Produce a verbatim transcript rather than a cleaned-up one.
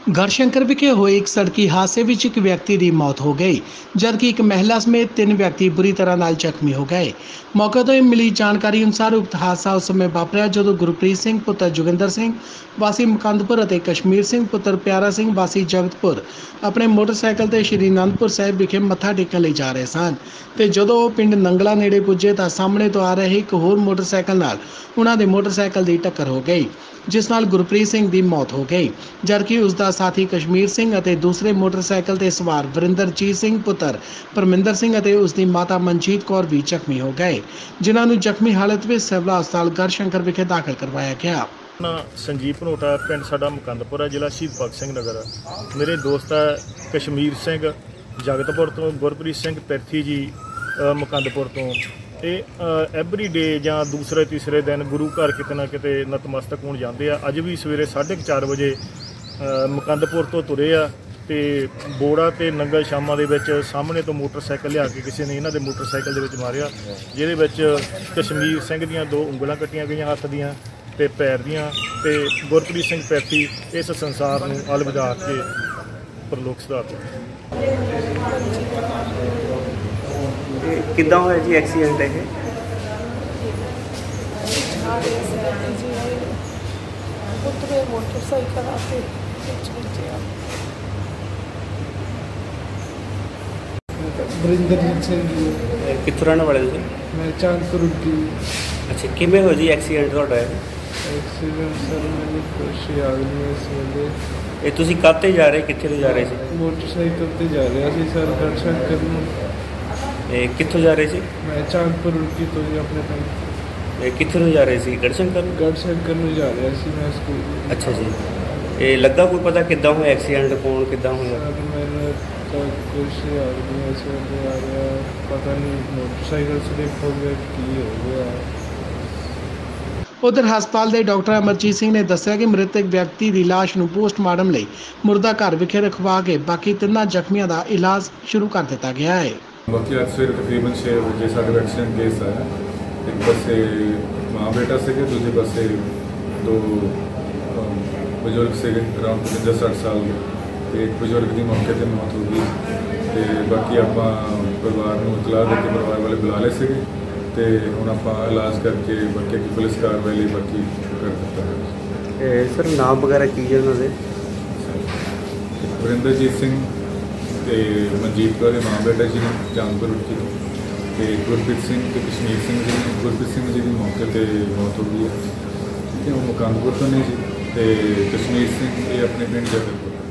गढ़शंकर विखे होए एक सड़की हादसे विच एक व्यक्ति की मौत हो गई, जबकि एक महिला समेत तीन व्यक्ति बुरी तरह नाल जख्मी हो गए। मौके तो मिली जानकारी अनुसार उक्त हादसा उस समय वापरिया जदों गुरप्रीत सिंह पुत्र जोगिंदर सिंह वासी मुकंदपुर और कश्मीर सिंह पुत्र प्यारा सिंह वासी जगतपुर अपने मोटरसाइकिल ते श्री आनंदपुर साहिब विखे मत्था टेकण लई जा रहे सन ते जदों वो पिंड नंगला नेड़े पुजे तां सामने तो आ रहे एक होर मोटरसाइकिल नाल उन्हां दे मोटरसाइकिल की टक्कर हो गई, जिस नाल गुरप्रीत सिंह की मौत हो गई, जबकि उसका साथी कश्मीर सिंह और दूसरे मोटरसाइकिल ते सवार वरिंदरजीत सिंह पुत्र परमिंदर सिंह और उसकी माता मनजीत कौर भी जख्मी हो गए, जिन्होंने जख्मी हालत में सिविल हस्पताल गढ़शंकर विखे दाखिल करवाया गया। संजीव भनोटा पिंड साडा मुकंदपुर है, जिला शहीद भगत सिंह नगर है। मेरे दोस्त है कश्मीर सिंह जगतपुर तो, गुरप्रीत सिंह पैरथी जी मुकंदपुर तो। ਇਹ ਐਵਰੀ ਡੇ ਜਾਂ ਦੂਸਰੇ ਤੀਸਰੇ ਦਿਨ ਗੁਰੂ ਘਰ ਕਿਤੇ ਨਾ ਕਿਤੇ ਨਤਮਸਤਕ ਹੋਣ ਜਾਂਦੇ ਆ। ਅੱਜ ਵੀ ਸਵੇਰੇ ਸਾਢੇ ਕੁ ਚਾਰ ਵਜੇ ਮੁਕੰਦਪੁਰ ਤੋਂ ਤੁਰੇ ਆ ਤੇ ਬੋੜਾ ਤੇ ਨੰਗਲ ਸ਼ਾਮਾਂ ਦੇ ਵਿੱਚ ਸਾਹਮਣੇ ਤੋਂ ਮੋਟਰਸਾਈਕਲ ਲਿਆ ਕੇ ਕਿਸੇ ਨੇ ਇਹਨਾਂ ਦੇ ਮੋਟਰਸਾਈਕਲ ਦੇ ਵਿੱਚ ਮਾਰਿਆ, ਜਿਹਦੇ ਵਿੱਚ ਕਸ਼ਮੀਰ ਸਿੰਘ ਦੀਆਂ ਦੋ ਉਂਗਲਾਂ ਕੱਟੀਆਂ ਗਈਆਂ ਹੱਥ ਦੀਆਂ ਤੇ ਪੈਰ ਦੀਆਂ, ਤੇ ਗੁਰਪ੍ਰੀਤ ਸਿੰਘ ਪੈਰਥੀ ਇਸ ਸੰਸਾਰ ਨੂੰ ਅਲਵਿਦਾ ਕੇ ਪ੍ਰਲੋਕ ਸਿਧਾਰਤ। ਕਿੱਦਾਂ ਹੋਇਆ ਜੀ ਐਕਸੀਡੈਂਟ ਇਹ? ਉਤਰੇ ਮੋਟਰਸਾਈਕਲ ਆ ਕੇ ਵਰਿੰਦਰਜੀਤ ਸਿੰਘ ਜੀ। ਕਿੱਥੋਂ ਰਹਿਣ ਵਾਲੇ ਤੁਸੀਂ? ਮੈਂ ਚਾਂਦਪੁਰ ਦੀ। ਅੱਛਾ, ਕਿਵੇਂ ਹੋਇਆ ਜੀ ਐਕਸੀਡੈਂਟ ਤੁਹਾਡਾ? ਐਕਸੀਡੈਂਟ ਸਰ ਮੈਨੂੰ ਕੁਛ ਯਾਦ ਨਹੀਂ ਇਸ ਵੇਲੇ। ਇਹ ਤੁਸੀਂ ਕਾਹਤੇ ਜਾ ਰਹੇ, ਕਿੱਥੇ ਤੋਂ ਜਾ ਰਹੇ ਸੀ? ਮੋਟਰਸਾਈਕਲ ਤੇ ਜਾ ਰਿਹਾ ਸੀ ਸਰ ਗੜਸ਼ੰਕਰ ਨੂੰ। ਇਹ ਕਿੱਥੋਂ ਜਾ ਰਹੇ ਸੀ? ਮੈਂ ਚਾਂਦਪੁਰ ਰੁੜਕੀ ਤੋਂ ਜੀ ਆਪਣੇ ਪਿੰਡ। ਇਹ ਕਿੱਥੇ ਨੂੰ ਜਾ ਰਹੇ ਸੀ? ਗੜਸ਼ੰਕਰ ਨੂੰ? ਗੜਸ਼ੰਕਰ ਨੂੰ ਜਾ ਰਿਹਾ ਸੀ ਮੈਂ ਸਕੂਲ। ਅੱਛਾ ਜੀ, ਇਹ ਲੱਗਾ ਕੋਈ ਪਤਾ ਕਿੱਦਾਂ ਹੋਇਆ ਐਕਸੀਡੈਂਟ, ਕੌਣ ਕਿੱਦਾਂ ਹੋਇਆ? ਸਰ ਮੈਨੂੰ ਤਾਂ ਕੁਛ ਯਾਦ ਨਹੀਂ ਇਸ ਵੇਲੇ ਆ ਰਿਹਾ, ਪਤਾ ਨਹੀਂ ਮੋਟਰਸਾਈਕਲ ਸਲਿਪ ਹੋ ਗਿਆ ਕੀ ਹੋ ਗਿਆ। उधर हस्पताल के डॉक्टर अमरजीत सिंह ने दस्सिया कि मृतक व्यक्ति की लाश ਨੂੰ पोस्टमार्टम ਲਈ मुर्दा घर विखे रखवा के बाकी तिन्ना जख्मियों का इलाज शुरू कर दिता गया है। बाकी आज सवेरे तकरीबन छः बजे साढ़े एक्सीडेंट केस आया। एक पासे माँ बेटा से दूसरे पासे दो बजुर्ग से अराउंड पचवंजा साठ साल के। एक बजुर्ग की मौके पर मौत हो गई तो बाकी आप परिवार को इतला देके परिवार वाले बुला ले सके ਤੇ ਹੁਣ ਆਪਾਂ ਇਲਾਜ ਕਰਕੇ ਬਾਕੀ ਦੀ ਪੁਲਿਸ ਕਾਰਵਾਈ ਲਈ ਬਾਕੀ ਕਰ ਦਿੱਤਾ ਹੈ। ਇਹ ਸਰ ਨਾਮ ਵਗੈਰਾ ਕੀ ਹੈ ਉਹਨਾਂ ਦੇ? ਵਰਿੰਦਰਜੀਤ ਸਿੰਘ ਤੇ ਮਨਜੀਤ ਕੌਰ ਦੇ ਮਾਂ ਬੇਟਾ ਜੀ ਨੇ ਚਾਂਦਪੁਰ ਰੁੜਕੀ ਤੋਂ, ਤੇ ਗੁਰਪ੍ਰੀਤ ਸਿੰਘ ਤੇ ਕਸ਼ਮੀਰ ਸਿੰਘ ਜੀ ਨੇ। ਗੁਰਪ੍ਰੀਤ ਸਿੰਘ ਜੀ ਦੀ ਮੌਕੇ ਤੇ ਮੌਤ ਹੋ ਗਈ ਹੈ, ਠੀਕ ਹੈ। ਉਹ ਮੁਕੰਦਪੁਰ ਤੋਂ ਨੇ ਜੀ, ਤੇ ਕਸ਼ਮੀਰ ਸਿੰਘ ਇਹ ਆਪਣੇ ਪਿੰਡ ਜਗਤਪੁਰ।